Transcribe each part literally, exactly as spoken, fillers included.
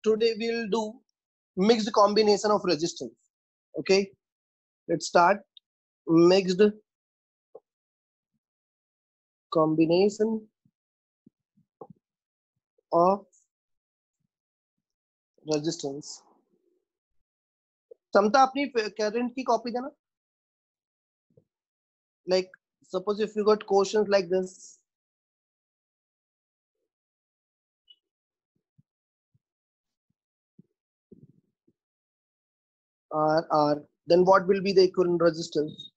today we'll do mixed combination of resistance. Okay, let's start. Mixed combination of resistance. समता अपनी current की copy देना. Like suppose if you got questions like this. R, R, then what will be the equivalent resistance?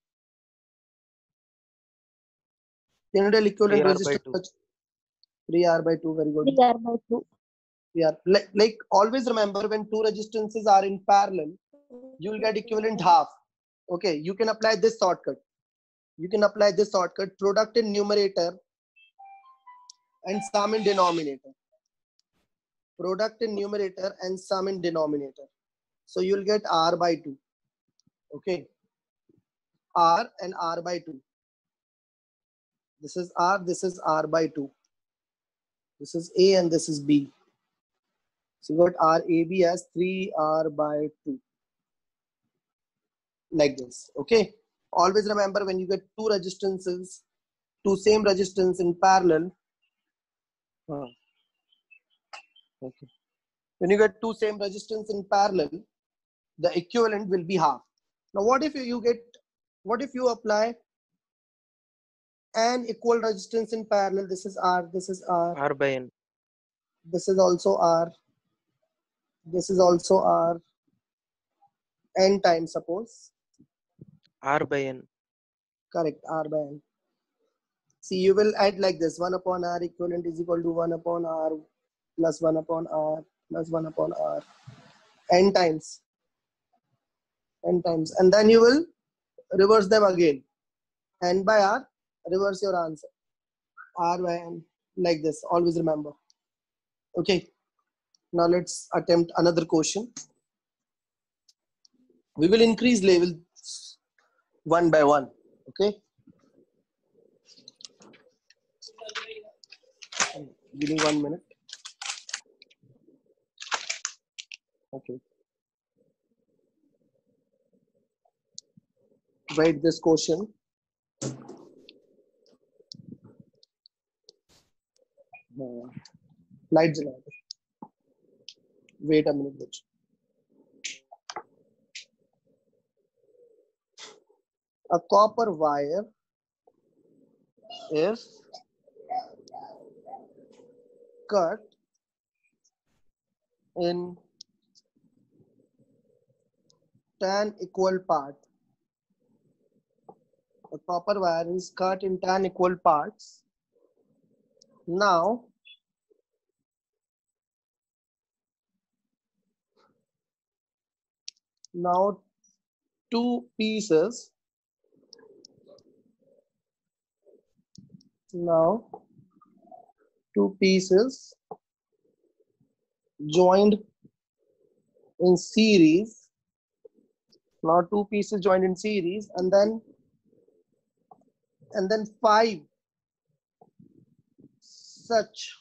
General equivalent resistance. three R by two, very good. three R by two. Yeah, like, like always remember when two resistances are in parallel, you will get equivalent half. Okay, you can apply this shortcut. You can apply this shortcut, product in numerator and sum in denominator. Product in numerator and sum in denominator. So you'll get R by two. Okay, R and R by two. This is R, this is R by two. This is A and this is B. So you got R A B as three R by two. Like this. Okay. Always remember when you get two resistances, two same resistance in parallel. Huh. Okay. When you get two same resistance in parallel, the equivalent will be half. Now what if you get, what if you apply an equal resistance in parallel? This is R, this is R. R by N. This is also R. This is also R. N times suppose. R by N. Correct, R by N. See, you will add like this, one upon R equivalent is equal to one upon R plus one upon R plus one upon R. N times. N times. And then you will reverse them again. N by R, reverse your answer. R by N, like this, always remember. Okay. Now let's attempt another question. We will increase levels one by one. Okay. Give me one minute. Okay. Write this question. Uh, light jala do. Wait a minute. Bitch. A copper wire is cut in ten equal parts. A copper wire is cut in ten equal parts. Now, now two pieces. Now, two pieces joined in series. Now two pieces joined in series, and then and then five such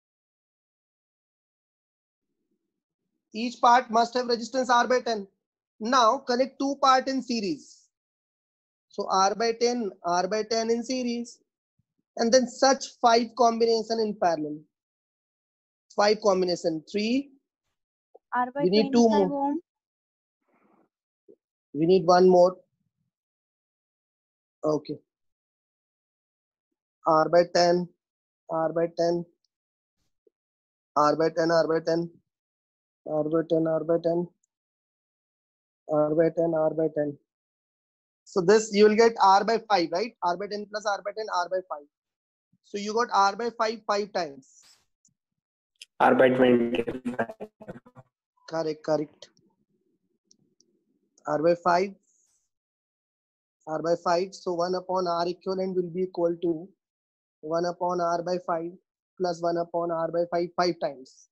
each part must have resistance R by ten. Now connect two part in series. So R by ten, R by ten in series, and then such five combination in parallel. Five combination, three. R by We need two twenty-five more. ohm. We need one more. Okay. R by ten, R by ten, R by ten, R by ten, R by ten, R by ten, R by ten, R by ten. So this you will get R by five, right? R by ten plus R by ten, R by five. So you got R by five five times. R by twenty-five. Correct, correct. R by five. R by five. So one upon R equivalent will be equal to one upon R by five plus one upon R by five five times.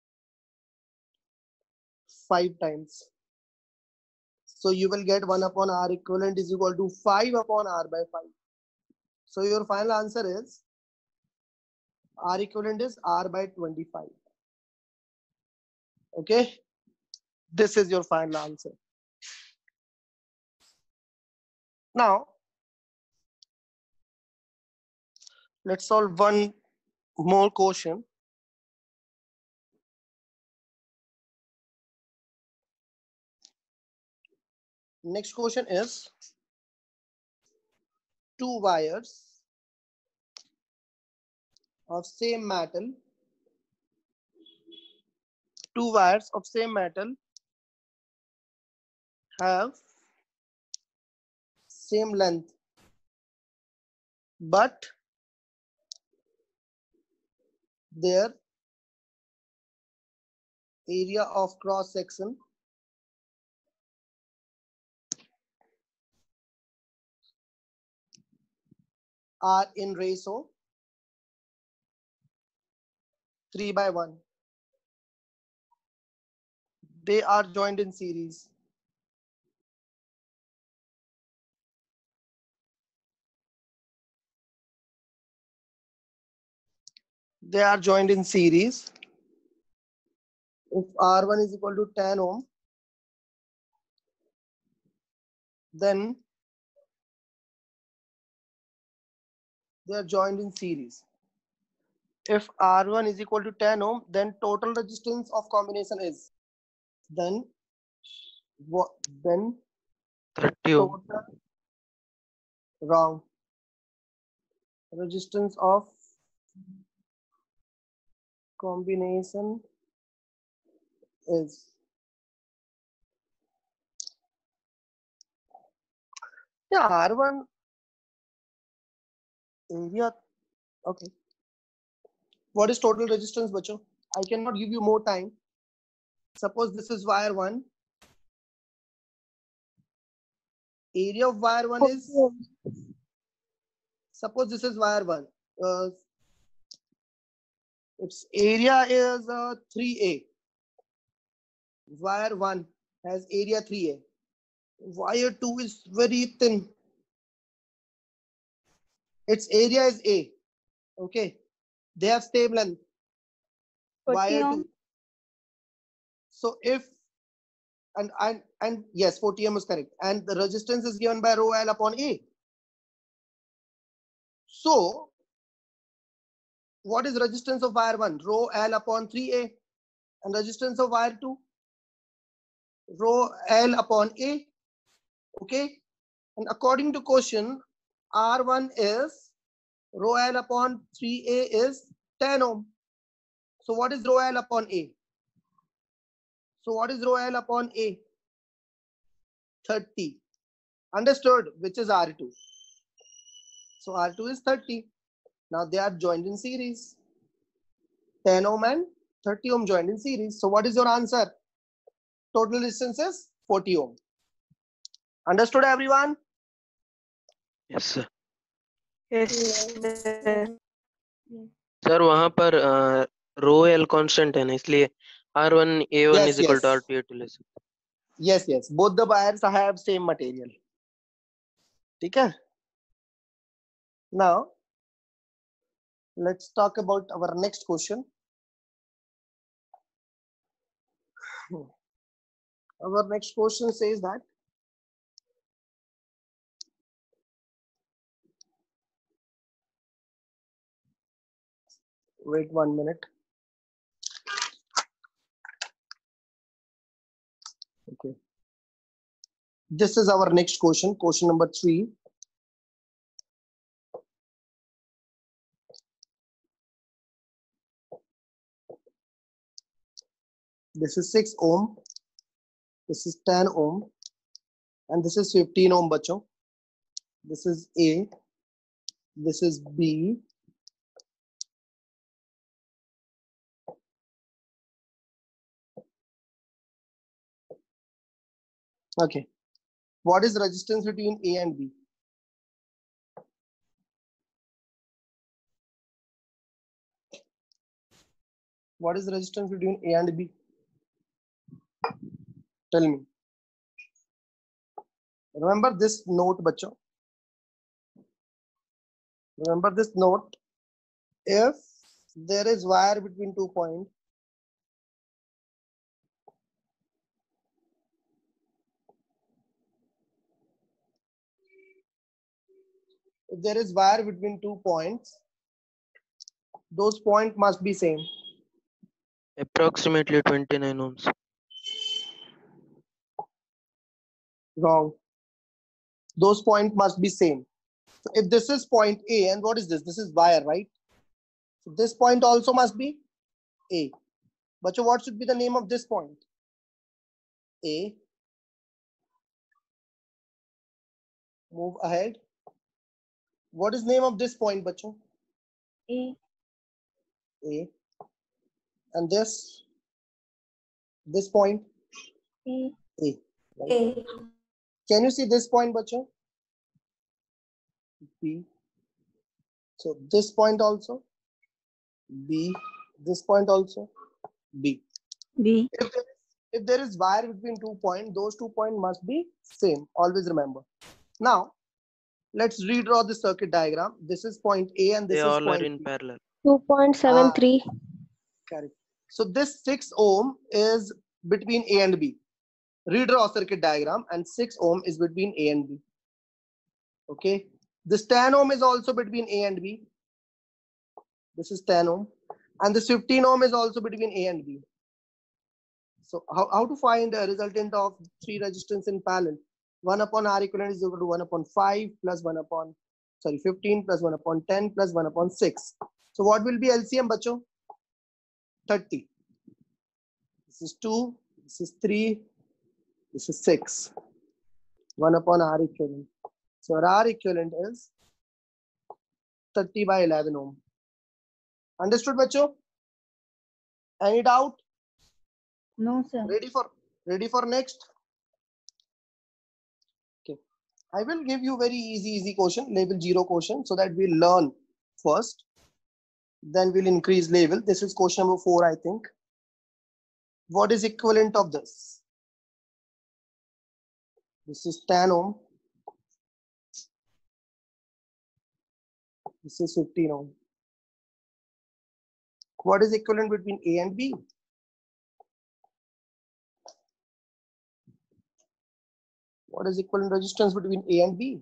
Five times. So you will get one upon R equivalent is equal to five upon R by five. So your final answer is R equivalent is R by twenty-five. Okay. This is your final answer. Now, let's solve one more question. Next question is two wires of same metal, two wires of same metal have same length, but their area of cross section are in ratio three by one. They are joined in series. They are joined in series. If R one is equal to ten ohm, then they are joined in series. If R one is equal to ten ohm, then total resistance of combination is then what then thirty ohm. total wrong resistance of combination is yeah R one area. Okay, what is total resistance, bacho? I cannot give you more time. Suppose this is wire one. Area of wire one is, suppose this is wire one. Uh, its area is uh, three A. Wire one has area three A. Wire two is very thin. Its area is A. Okay. They have same length. Wire two. So if and and and yes, forty ohm is correct. And the resistance is given by rho L upon A. So what is resistance of wire one? Rho L upon three A. And resistance of wire two? Rho L upon A. Okay. And according to question, R one is rho L upon three A is ten ohm. So what is rho L upon A? So what is rho L upon A? thirty. Understood? Which is R two. So R two is thirty. Now they are joined in series. ten ohm and thirty ohm joined in series. So what is your answer? Total resistance is forty ohm. Understood everyone? Yes sir. Yes. Sir वहाँ पर rho L constant है ना, इसलिए R one A one Yes, is equal to R yes. Two A two ले सकते. Yes, yes. Both the wires have same material. ठीक है? Now, let's talk about our next question. Our next question says that wait one minute. Okay. This is our next question, question number three. This is six ohm. This is ten ohm. And this is fifteen ohm, bacho. This is A. This is B. Okay. What is resistance between A and B? What is the resistance between A and B? Tell me. Remember this note, bacho. Remember this note. If there is wire between two points, if there is wire between two points, those points must be same. Approximately twenty-nine ohms. Wrong. Those points must be same. So if this is point A, and what is this? This is wire, right? So this point also must be A. But what should be the name of this point? A. Move ahead. What is name of this point, bacho? A. A. And this? This point? A. A. Right? A. Can you see this point, bacho? B. So this point also? B. This point also? B. B. If there is, if there is wire between two points, those two points must be same. Always remember. Now, let's redraw the circuit diagram. This is point A and this They is all are point in B. parallel. two point seven three. Ah, correct. So this six ohm is between A and B. Redraw circuit diagram, and six ohm is between A and B. Okay. This ten ohm is also between A and B. This is ten ohm. And this fifteen ohm is also between A and B. So how, how to find a resultant of three resistance in parallel? one upon R equivalent is equal to one upon five plus one upon, sorry, fifteen plus one upon ten plus one upon six. So what will be L C M, bacho? thirty. This is two, this is three, this is six. one upon R equivalent. So R equivalent is thirty by eleven ohm. Understood, bacho? Any doubt? No, sir. Ready for ready for next? Okay. I will give you very easy, easy question, level zero question, so that we learn first. Then we'll increase level. This is question number four, I think. What is equivalent of this? This is ten ohm. This is fifteen ohm. What is equivalent between A and B? What is equivalent resistance between A and B?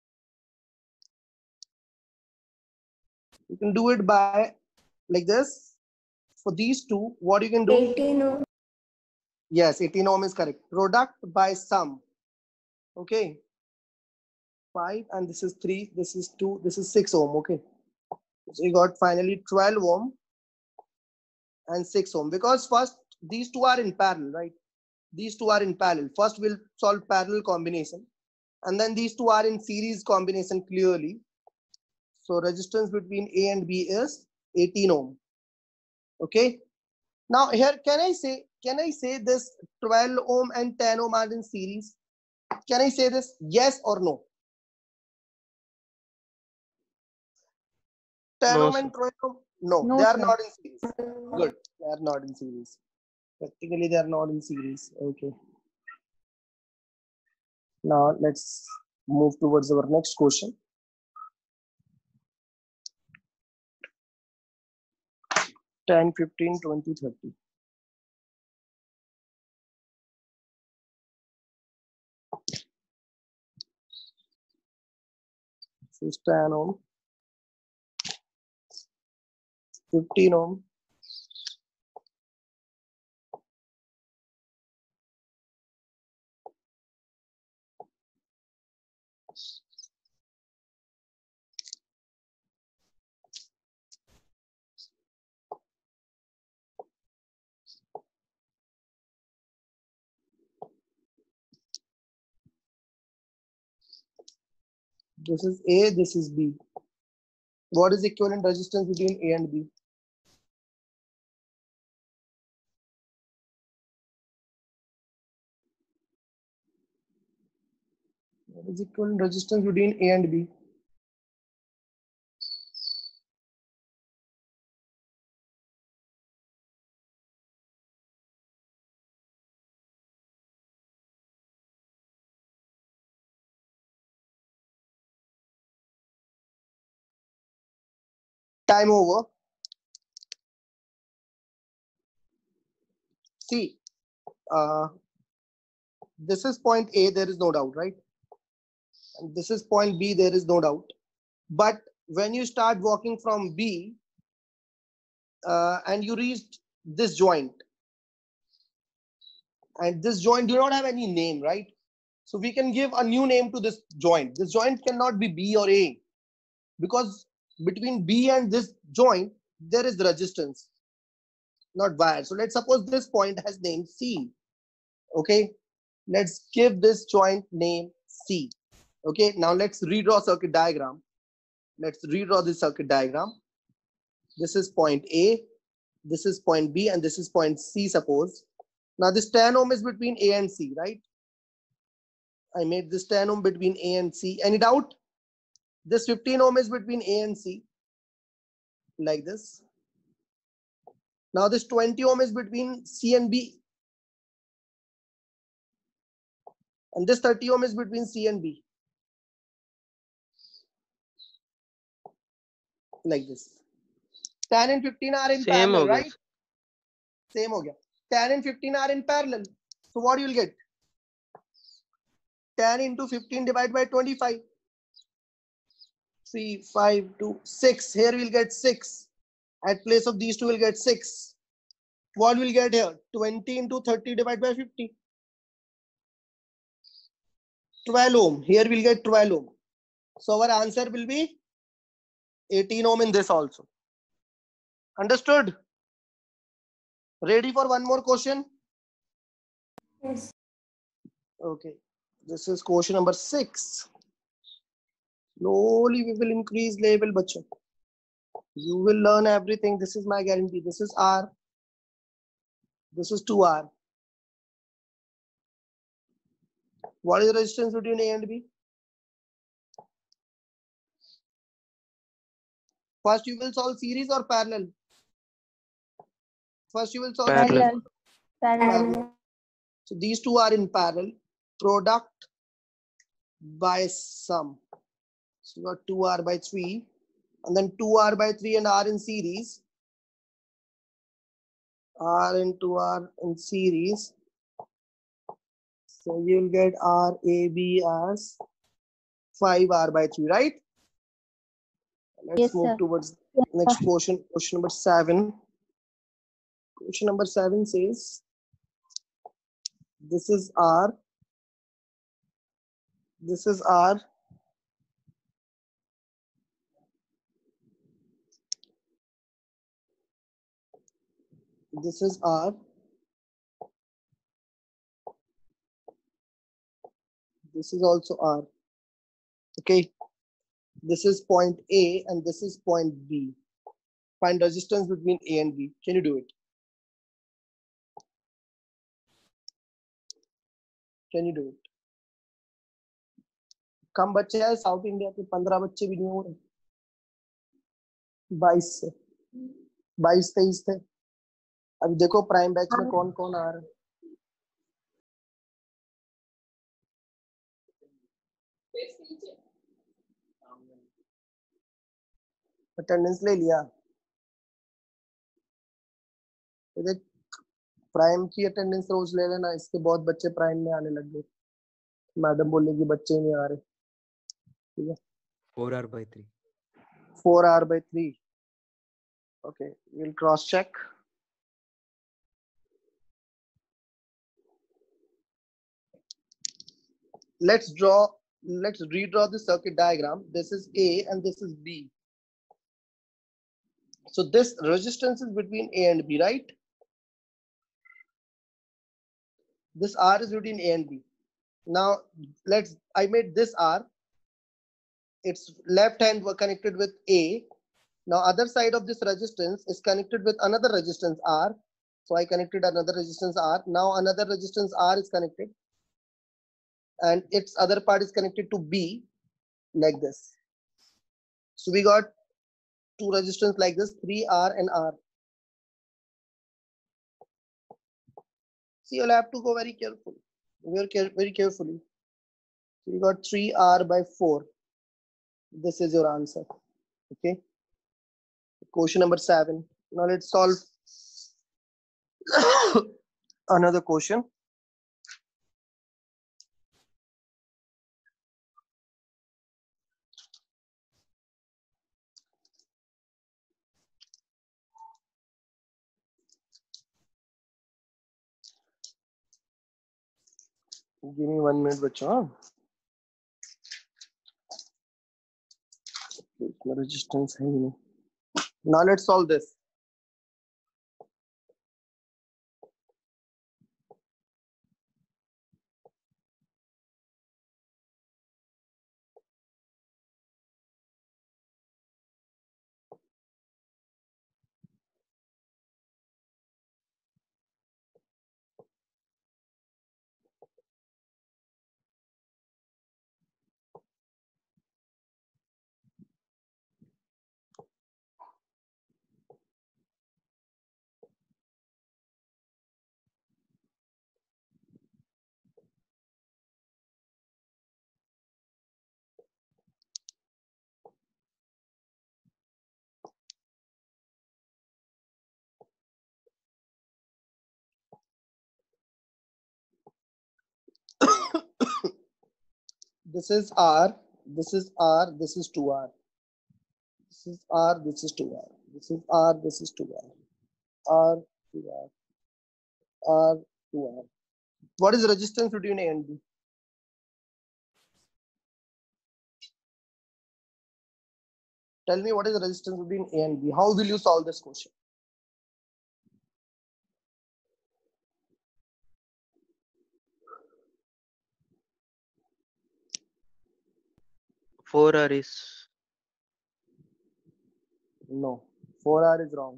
You can do it by like this. For these two, what you can do? eighteen ohm. Yes, eighteen ohm is correct. Product by sum. Okay. five and this is three, this is two, this is six ohm. Okay. So you got finally twelve ohm and six ohm, because first these two are in parallel, right? These two are in parallel. First we'll solve parallel combination, and then these two are in series combination clearly. So resistance between A and B is eighteen ohm. Okay. Now here, can I say, can I say this twelve ohm and ten ohm are in series? Can I say this? Yes or no? ten No, ohm sir. and twelve ohm? No, No, they are sir. not in series. Good. They are not in series. Practically, they are not in series. Okay. Now let's move towards our next question. ten, fifteen, twenty, thirty. is ten ohm, fifteen ohm, this is A, this is B. What is equivalent resistance between A and B? What is equivalent resistance between A and B? Time over. See, uh, this is point A, there is no doubt, right? And this is point B, there is no doubt. But when you start walking from B uh, and you reach this joint, and this joint do not have any name, right? So we can give a new name to this joint. This joint cannot be B or A, because between B and this joint, there is resistance, not wire. So let's suppose this point has name C. Okay, let's give this joint name C. Okay, now let's redraw circuit diagram. Let's redraw this circuit diagram. This is point A, this is point B, and this is point C, suppose. Now this ten ohm is between A and C, right? I made this ten ohm between A and C. Any doubt? This fifteen ohm is between A and C, like this. Now this twenty ohm is between C and B. And this thirty ohm is between C and B. Like this. ten and fifteen are in Same parallel, हो गया. right? Same ho gaya. ten and fifteen are in parallel. So what you will get? ten into fifteen divided by twenty-five. three, five, two, six. Here we'll get six. At place of these two, we'll get six. What will get here? twenty into thirty divided by fifty. twelve ohm. Here we'll get twelve ohm. So our answer will be eighteen ohm in this also. Understood? Ready for one more question? Yes. Okay. This is question number six. Slowly we will increase level, bacha. You will learn everything. This is my guarantee. This is R. This is two R. What is the resistance between A and B? First you will solve series or parallel? First you will solve Parallel. series. Parallel. Parallel. So these two are in parallel. Product by sum. So you got two R by three. And then two R by three and R in series. R into R in series. So you'll get R A B as five R by three, right? Let's Yes, move sir. towards Yes, next sir. question. Question number seven. Question number seven says, this is R. This is R. This is R. This is also R. Okay. This is point A and this is point B. Find resistance between A and B. Can you do it? Can you do it? कम बच्चे हैं south India के पंद्रह बच्चे भी नहीं हो रहे बाईस से बाईस तेईस थे अभी देखो प्राइम बैच में कौन कौन आ रहा है अटेंडेंस ले लिया देख प्राइम की अटेंडेंस रोज ले लेना इसके बहुत बच्चे प्राइम में आने लग गए मैडम बोलने की बच्चे नहीं आ रहे ठीक है four R by three. four R by three. Okay, we'll cross check. Let's draw, let's redraw the circuit diagram. This is A and this is B. So this resistance is between A and B, right? This R is between A and B. Now let's, I made this R. Its left hand were connected with A. Now other side of this resistance is connected with another resistance R. So I connected another resistance R. Now another resistance R is connected. And its other part is connected to B like this. So we got two resistance like this, three R and R. See, you'll have to go very careful, very, care, very carefully. So you got three R by four. This is your answer. Okay. Question number seven. Now let's solve another question. Give me one minute, bacha. Resistance. Now let's solve this. This is R, this is R, this is two R. This is R, this is two R. This is R, this is two R. R, two R. R, two R. What is the resistance between A and B? Tell me what is the resistance between A and B. How will you solve this question? four R is No, four R is wrong.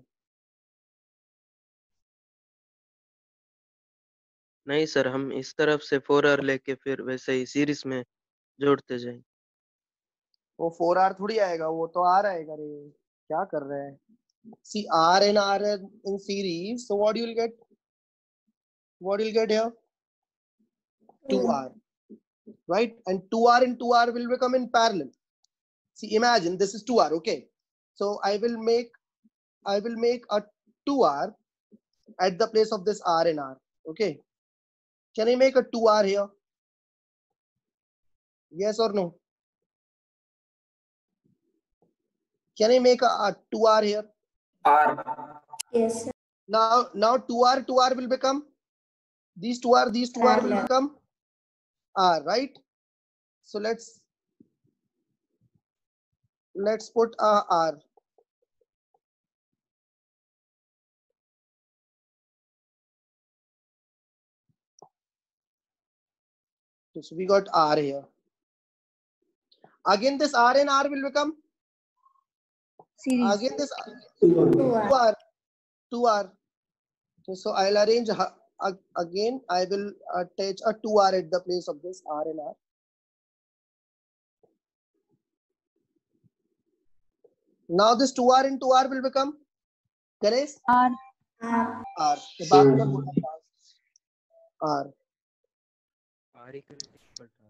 नहीं sir, हम इस तरफ से four are लेके फिर वैसे ही series में जोड़ते जाएं. वो फोर आर थोड़ी आएगा, वो तो आर आएगा रे. क्या कर रहे हैं? See, R and R in series. So what you will get? What you will get here? two R, right? And two R and two R will become in parallel. See, imagine this is two R. Okay, so I will make I will make a two R at the place of this R and R. Okay, can I make a two R here? Yes or no? Can I make a, a two R here? R. Yes, sir. Now, now two R, two R will become, these two R, these two R will Parallel. become R, right? So let's, let's put a R. So we got R here. Again, this R and R will become, Series. again this Two two R. R, two R. Okay, so I'll arrange ha- ag- again. I will attach a two R at the place of this R and R. Now this two R and two R will become, Ganesh? R. R. R. के बाद में बोला था R. R equal to equal to R.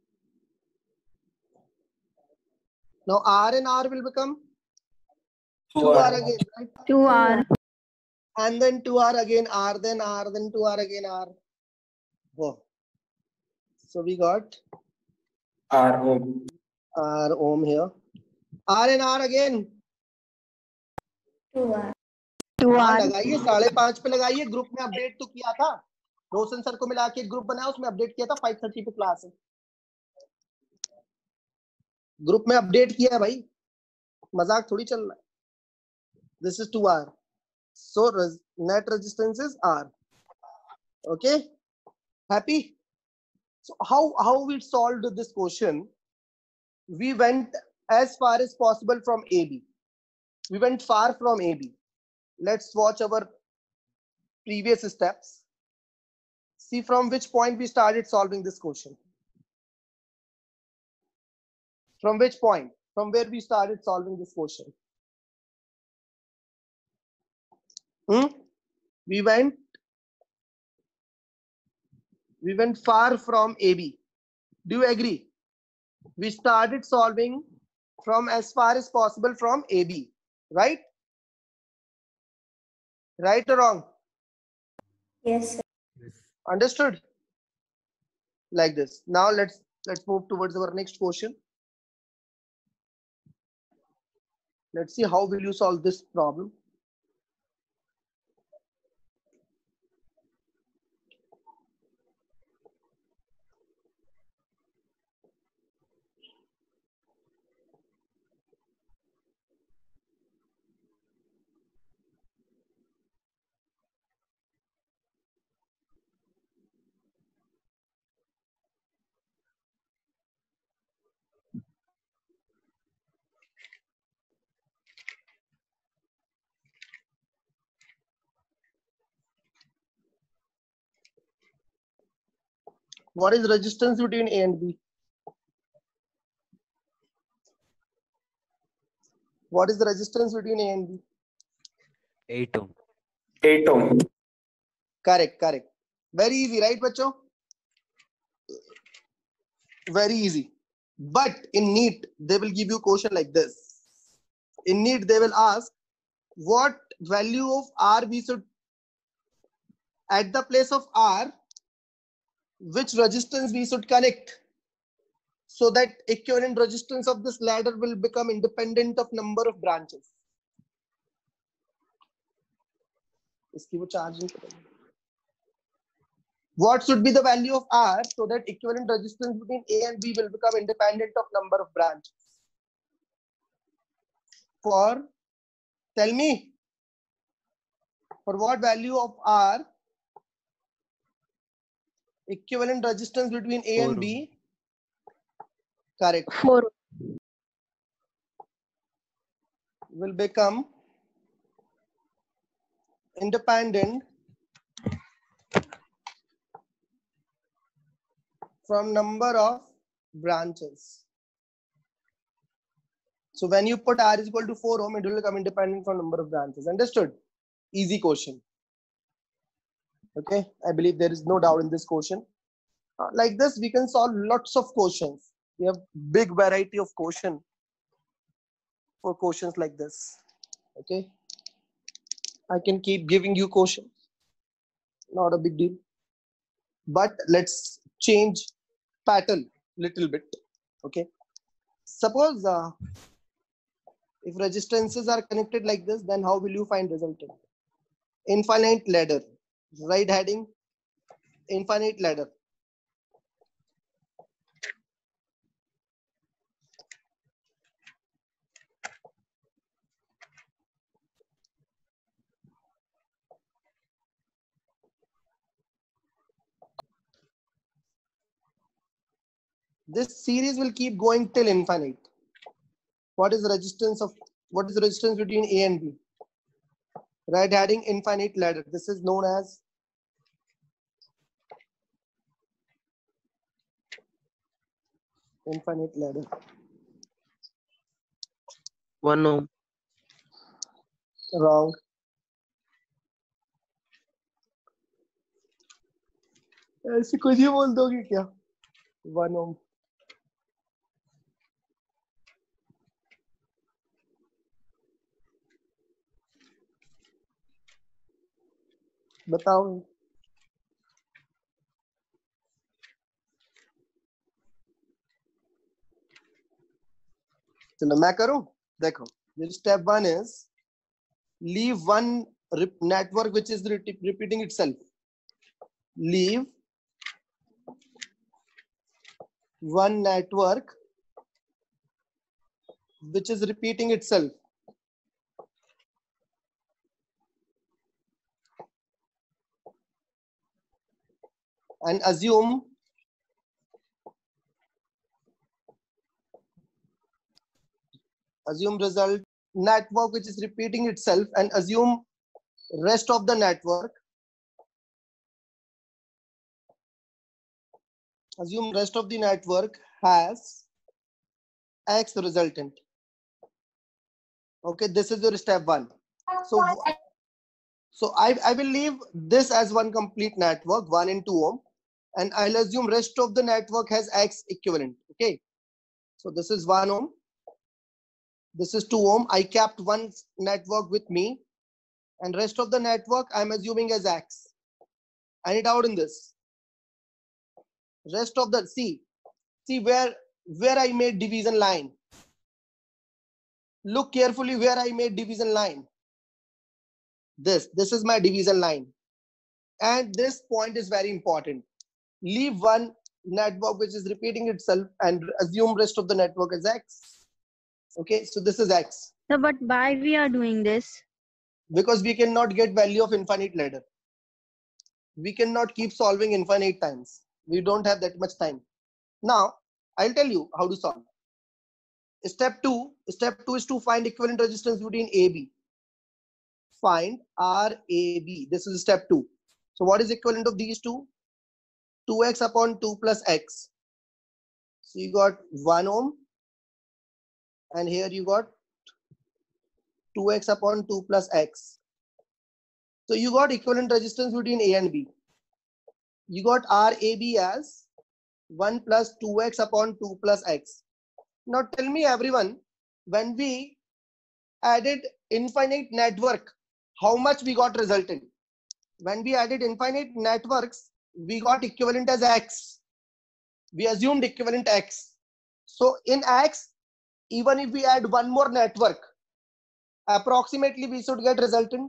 Now R and R will become two R again, right? two R. And then two R again, R, then R, then two R again, R. Whoa. So we got R ohm. R ohm here. R and R again. two R. हाँ लगाइए, साढ़े पांच पे लगाइए. Group में update तो किया था, रोशन सर को मिला के ग्रुप बनाया, उसमें अपडेट किया था. फाइव थर्टी पे क्लास है, ग्रुप में अपडेट किया है भाई, मजाक थोड़ी चल रहा है. This is two R. So net resistance is R. Okay, happy? So how how we solved this question? We went as far as possible from A B. We went far from A B. Let's watch our previous steps. See from which point we started solving this question. From which point? From where we started solving this question? Hmm? We went we went far from A B. Do you agree? We started solving from as far as possible from A B, right? Right or wrong? Yes, sir. Yes. Understood? Like this. Now let's let's move towards our next question. Let's see how will you solve this problem. What is resistance between A and B? What is the resistance between A and B? eight ohm. eight ohm. Correct, correct. Very easy, right, bacho? Very easy. But in NEET, they will give you a question like this. In NEET, they will ask what value of R we should, at the place of R, which resistance we should connect, so that equivalent resistance of this ladder will become independent of number of branches. इसकी वो charge नहीं करेंगे. What should be the value of R so that equivalent resistance between A and B will become independent of number of branches? For, tell me, for what value of R equivalent resistance between A Four and ohm. B? Correct. four. Will become independent from number of branches. So when you put R is equal to four ohm, it will become independent from number of branches. Understood? Easy question. Okay, I believe there is no doubt in this question. Uh, like this, we can solve lots of questions. We have big variety of question for questions like this. Okay, I can keep giving you questions. Not a big deal. But let's change pattern little bit. Okay, suppose uh, if resistances are connected like this, then how will you find resultant? Infinite ladder. Right heading, infinite ladder. This series will keep going till infinite. What is the resistance of, what is the resistance between A and B? Right heading, infinite ladder. This is known as infinite ladder. One ohm. Wrong. ऐसे कुछ ही बोल दोगे क्या? One ohm. बताओ। चलो मैं करूं, देखो step one is leave one network which is repeating itself. Leave one network which is repeating itself. And assume assume result network which is repeating itself, and assume rest of the network assume rest of the network has X resultant. Okay, this is your step one. So so I, I will leave this as one complete network, one and two ohm, and I'll assume rest of the network has X equivalent. Okay, so this is one ohm, this is two ohm. I kept one network with me, and rest of the network I'm assuming as X. Any doubt in this? Rest of the, see, see where where I made division line. Look carefully where I made division line. This, this is my division line. And this point is very important. Leave one network which is repeating itself and assume rest of the network as X. Okay, so this is X. So, but why we are doing this? Because we cannot get value of infinite ladder. We cannot keep solving infinite times. We don't have that much time. Now, I'll tell you how to solve. Step two, step two is to find equivalent resistance between A B. Find R A B. This is step two. So what is equivalent of these two? two X upon two plus X. So you got one ohm, and here you got two X upon two plus X. So you got equivalent resistance between A and B. You got R A B as one plus two X upon two plus X. Now tell me everyone, when we added infinite network, how much we got resultant? When we added infinite networks, we got equivalent as X. We assumed equivalent X. So in X, even if we add one more network, approximately we should get resultant.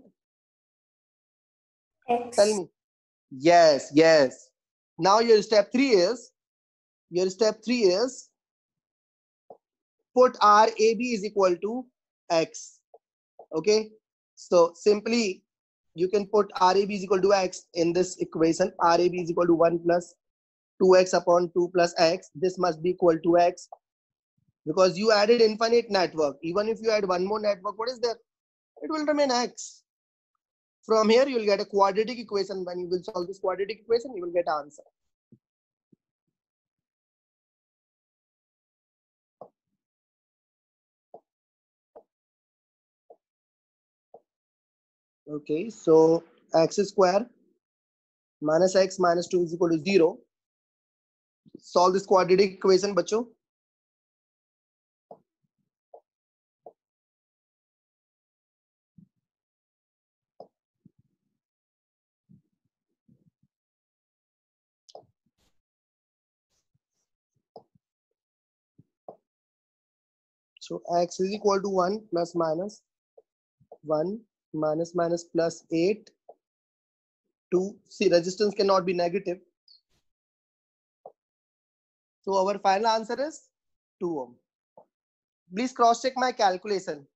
X. Tell me. Yes, yes. Now your step three is, your step three is put R A B is equal to X. Okay. So simply you can put R A B is equal to X in this equation. R A B is equal to one plus two X upon two plus X. This must be equal to X because you added infinite network. Even if you add one more network, what is there? It will remain X. From here, you will get a quadratic equation. When you will solve this quadratic equation, you will get answer. Okay, so X square minus X minus two is equal to zero. Solve this quadratic equation, बच्चों. So X is equal to one plus minus one minus minus plus eight. two. See, resistance cannot be negative. So our final answer is two ohm. Please cross check my calculation.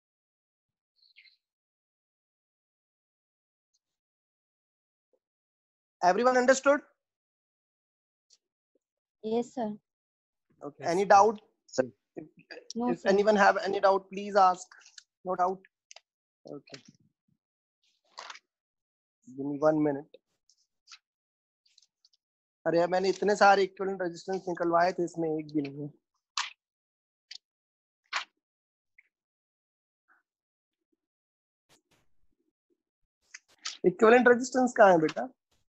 Everyone understood? Yes, sir. Okay. Yes, Any sir. doubt? Sir. If, No, if sir. anyone have any doubt, please ask. No doubt. Okay. Give me one minute. अरे यार मैंने इतने सारे equivalent resistance निकलवाए थे, इसमें एक भी नहीं है. इक्विवेलेंट रेजिस्टेंस कहाँ है बेटा?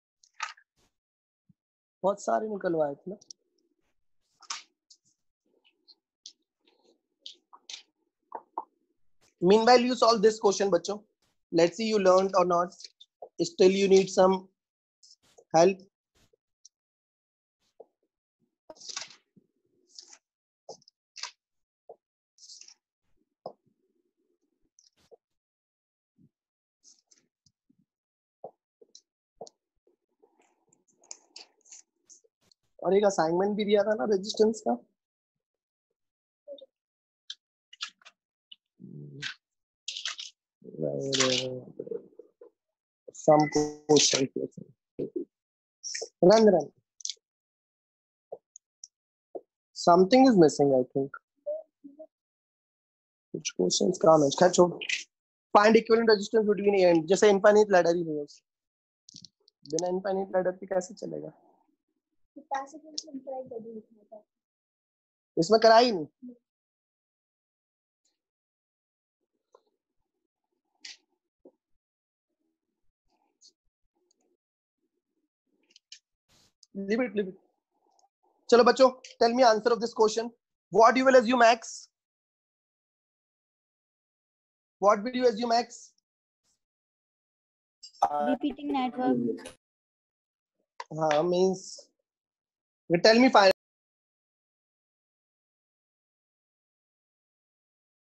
बहुत सारे निकलवाए थे ना. Meanwhile, you solve this question, बच्चों. Let's see you learned or not. Still you need some help? और एक असाइनमेंट भी दिया था ना रेजिस्टेंस का। Some question run run something is missing I think कुछ questions काम है खैर छोड़ find equivalent resistance between A and जैसे infinite ladder ही नहीं है बिना infinite ladder के कैसे चलेगा इसमें करा ही नहीं leave it leave it चलो बच्चों tell me answer of this question what you will assume X what will you assume X Repeating network. हाँ means tell me find